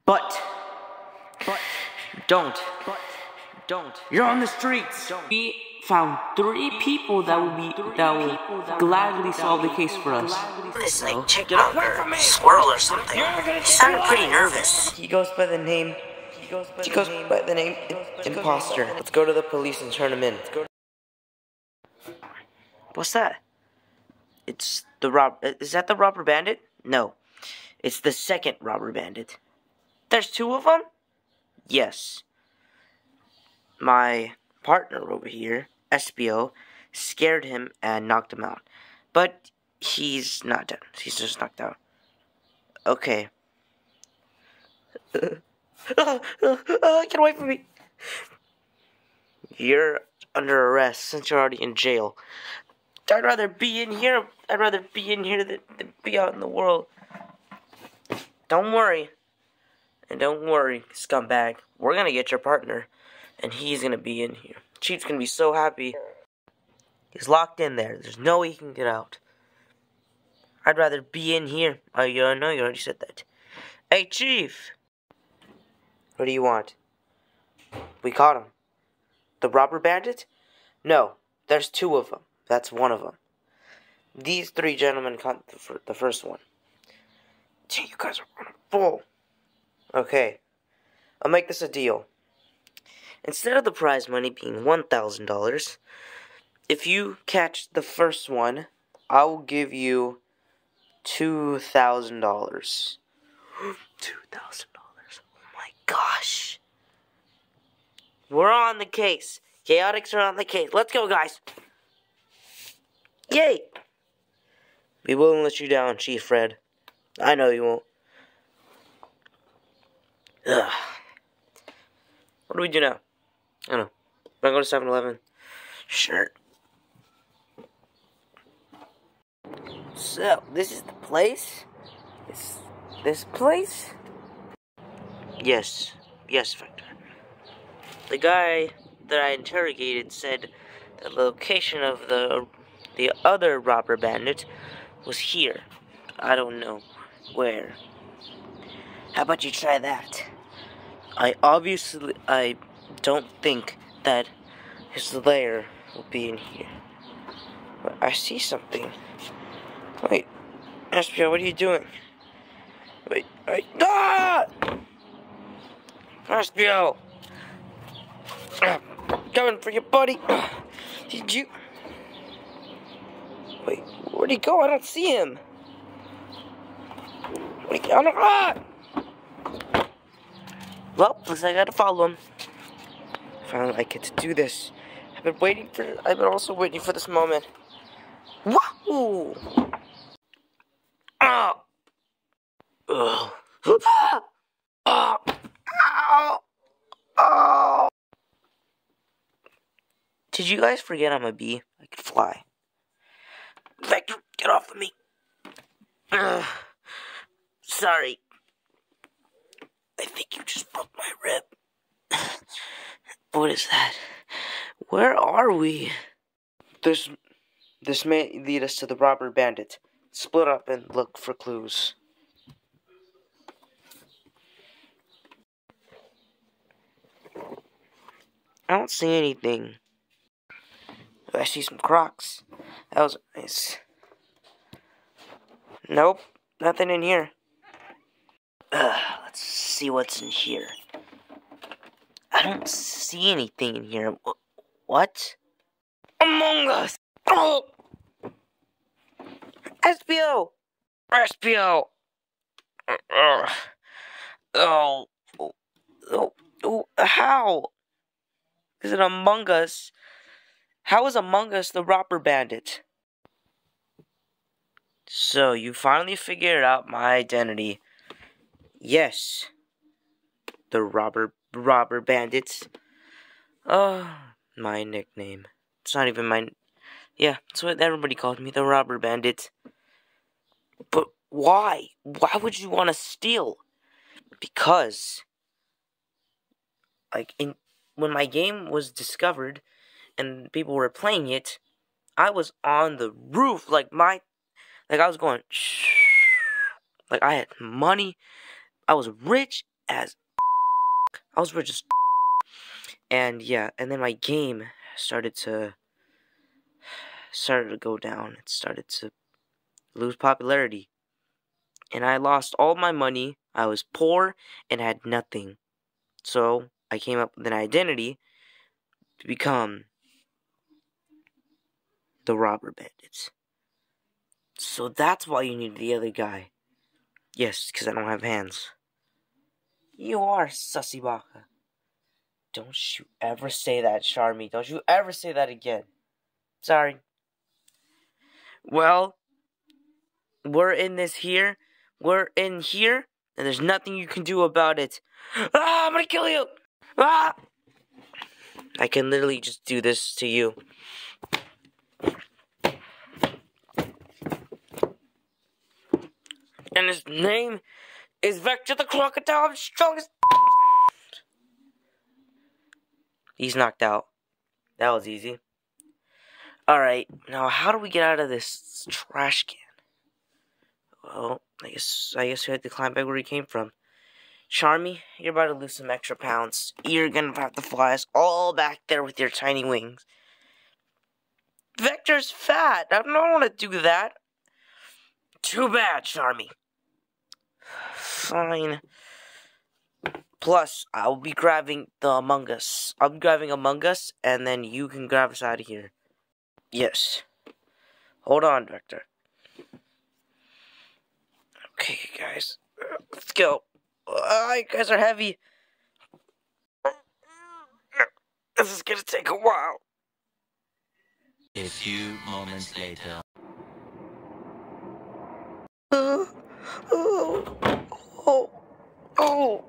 But don't. You're on the streets. We found 3 people that will gladly solve the case for us. It's like chickmunk or squirrel or something. He sounded pretty nervous. He goes by the name Imposter. Let's go to the police and turn him in. What's that? It's the is that the robber bandit? No. It's the second robber bandit. There's 2 of them? Yes. My partner over here, SBO, scared him and knocked him out. But he's not dead. He's just knocked out. Okay. Get away from me. You're under arrest since you're already in jail. I'd rather be in here than be out in the world. Don't worry. And don't worry, scumbag. We're gonna get your partner. And he's gonna be in here. Chief's gonna be so happy. He's locked in there. There's no way he can get out. I'd rather be in here. Oh, you know you already said that. Hey, Chief! What do you want? We caught him. The robber bandit? No, there's 2 of them. That's one of them. These 3 gentlemen caught the first one. Gee, you guys are running full. Okay, I'll make this a deal. Instead of the prize money being $1,000, if you catch the first one, I will give you $2,000. $2,000. Oh my gosh. We're on the case. Chaotix are on the case. Let's go, guys. Yay! We won't let you down, Chief Fred. I know you won't. Ugh. What do we do now? I don't know. Wanna go to 7-Eleven? Sure. So, this is the place? This place? Yes. Yes, Victor. The guy that I interrogated said the location of the other robber bandit was here. I don't know where. How about you try that? I don't think that his lair will be in here. But I see something. Wait, SPO, what are you doing? Wait, ah! SPO! Coming for you, buddy! Did you... Wait, where'd he go? I don't see him! Wait, Well, looks like I gotta follow him. Finally, I get to do this. I've been also waiting for this moment. Wahoo! Oh! Ugh. Oh! Ow! Oh! Did you guys forget I'm a bee? I could fly. Vector, get off of me! Ugh. Sorry. I think you just broke my rib. What is that? Where are we? This may lead us to the robber bandit. Split up and look for clues. I don't see anything. I see some Crocs. That was nice. Nope, nothing in here. Let's see what's in here. I don't see anything in here. What? Among Us! Oh! SPO! SPO! How? Is it Among Us? How is Among Us the robber bandit? So, you finally figured out my identity. Yes. The robber bandits. Oh, my nickname. It's not even mine. Yeah, that's what everybody called me, the robber bandit. But why? Why would you want to steal? Because, when my game was discovered and people were playing it, I was on the roof, I was going, shh. I had money, I was rich, as I was rich as and yeah, and then my game started to go down. It started to lose popularity. And I lost all my money. I was poor and had nothing. So I came up with an identity to become the robber bandits. So that's why you need the other guy. Yes, because I don't have hands. You are sussy baka. Don't you ever say that, Charmy. Don't you ever say that again. Sorry. Well, we're in this here. We're in here, and there's nothing you can do about it. Ah, I'm gonna kill you! Ah! I can literally just do this to you. And his name is Vector the Crocodile. I'm strongest. He's knocked out. That was easy. Alright, now how do we get out of this trash can? Well, I guess we had to climb back where he came from. Charmy, you're about to lose some extra pounds. You're gonna have to fly us all back there with your tiny wings. Vector's fat. I don't want to do that. Too bad, Charmy. Fine. Plus, I'll be grabbing the Among Us. I'll be grabbing Among Us, and then you can grab us out of here. Yes. Hold on, Vector. Okay, guys. Let's go. You guys are heavy. This is gonna take a while. A few moments later. Oh.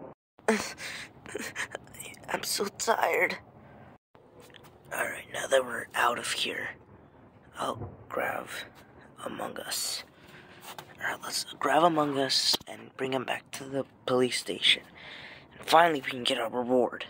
I'm so tired. Alright, now that we're out of here, I'll grab Among Us. Alright, let's grab Among Us and bring him back to the police station. And finally, we can get our reward.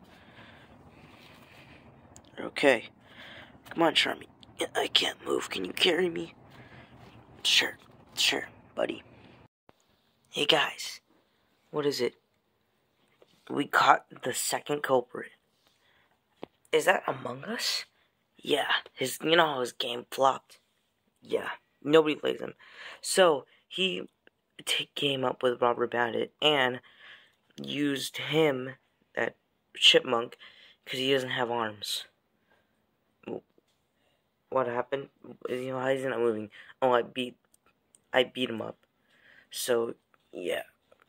Okay. Come on, Charmy. I can't move. Can you carry me? Sure, buddy. Hey, guys. What is it? We caught the second culprit. Is that Among Us? Yeah. You know how his game flopped? Yeah. Nobody plays him. So, he came up with Robber Bandit and used him, that chipmunk, because he doesn't have arms. What happened? You know, how is he not moving? Oh, I beat him up. So, yeah.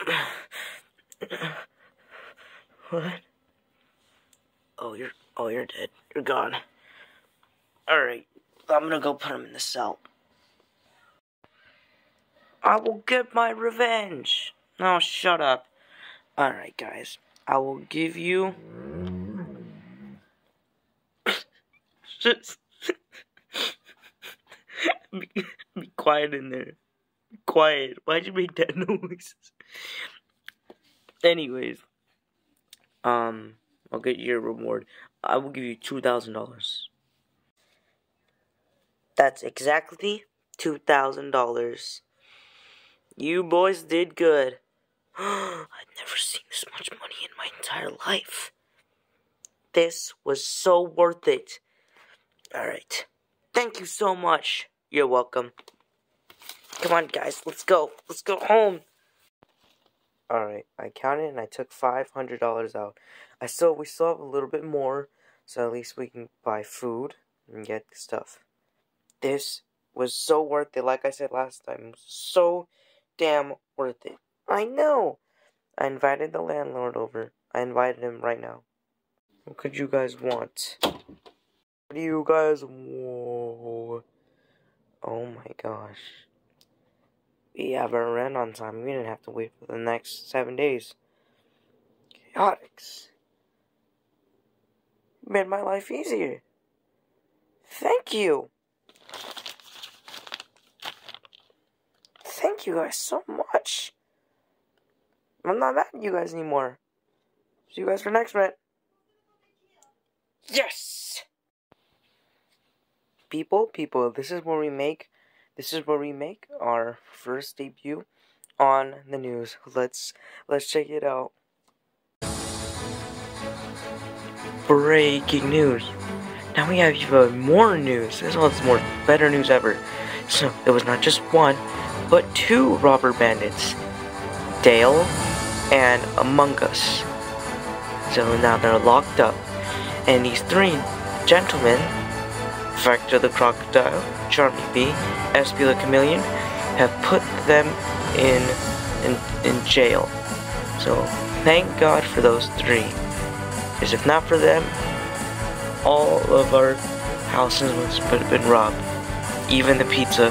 What? Oh, you're dead. You're gone. Alright, I'm gonna go put him in the cell. I will get my revenge. Oh, shut up. Alright, guys. I will give you... be quiet in there. Be quiet. Why'd you make that noise? Anyways. I'll get your reward. I will give you $2,000. That's exactly $2,000. You boys did good. I've never seen this much money in my entire life. This was so worth it. Alright. Thank you so much. You're welcome. Come on, guys. Let's go. Let's go home. Alright. I counted and I took $500 out. We still have a little bit more. So at least we can buy food and get stuff. This was so worth it. Like I said last time. It was so damn worth it. I know. I invited the landlord over. I invited him right now. What could you guys want? What do you guys want? Oh my gosh. We have our rent on time. We didn't have to wait for the next 7 days. Chaotix. Made my life easier. Thank you. Thank you guys so much. I'm not mad at you guys anymore. See you guys for next rent. Yes! People, this is where we make our first debut on the news. Let's check it out. Breaking news. Now we have even more news. This one's more better news ever. So it was not just one, but two robber bandits, Dale and Among Us. So now they're locked up, and these three gentlemen, Vector the Crocodile, Charmy B, SP the Chameleon, have put them in jail. So thank God for those three, because if not for them, all of our houses would have been robbed. Even the pizza.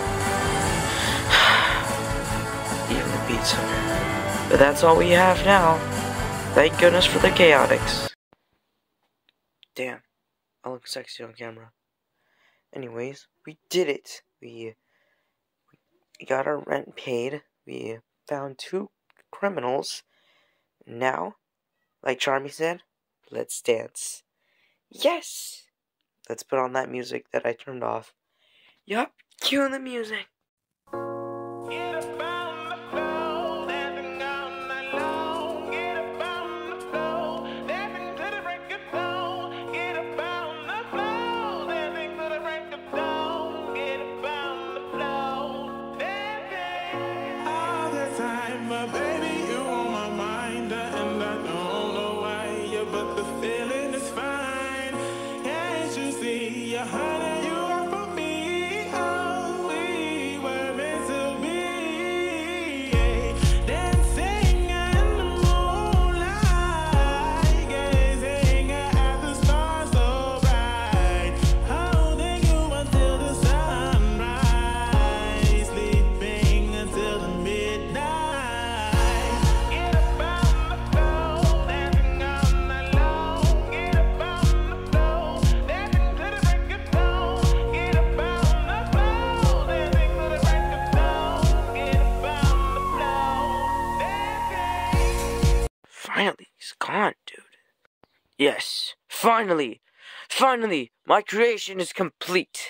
Even the pizza. But that's all we have now. Thank goodness for the Chaotix. Damn, I look sexy on camera. Anyways, we did it. We got our rent paid. We found two criminals. Now, like Charmy said, let's dance. Yes! Let's put on that music that I turned off. Yup, cue the music. Finally, he's gone, dude. Yes, finally, my creation is complete.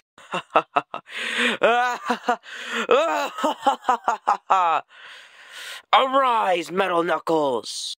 Arise, Metal Knuckles!